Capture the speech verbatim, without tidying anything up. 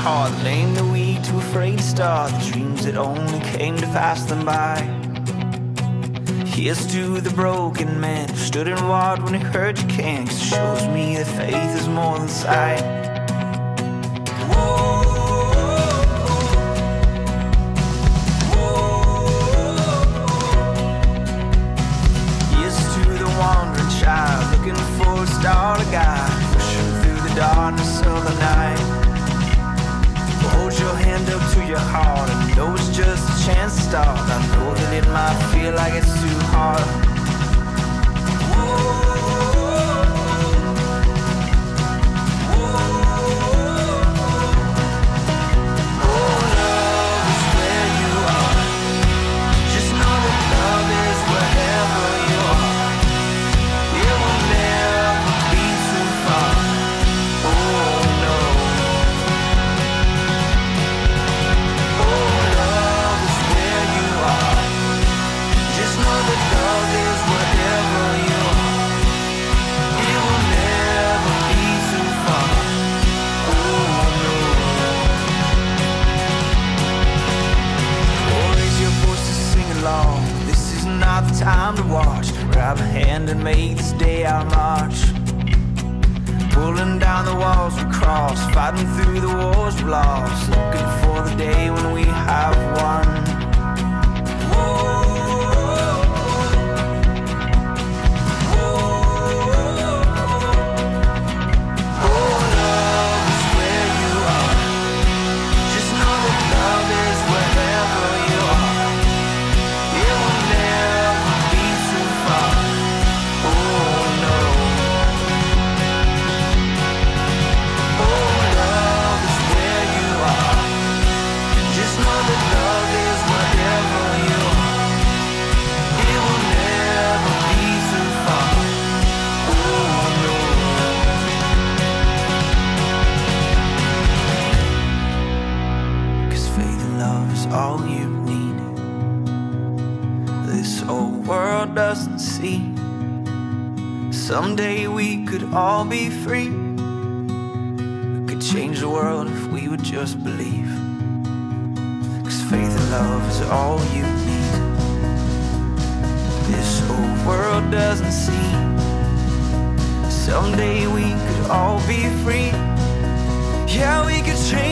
heart, the lame that we too afraid to start, the dreams that only came to pass them by. Here's to the broken man who stood and walked when he heard you can, 'cause it shows me that faith is more than sight. Here's to the wandering child looking for a star to guide, pushing through the darkness of the night. Hold your hand up to your heart and know it's just a chance to start. I know that it might feel like it's too hard. Time to watch, grab a hand and make this day our march. Pulling down the walls we cross, fighting through the wars we lost, looking for the day when we have won. All you need, this old world doesn't see. Someday we could all be free. We could change the world if we would just believe. 'Cause faith and love is all you need. This old world doesn't see. Someday we could all be free. Yeah, we could change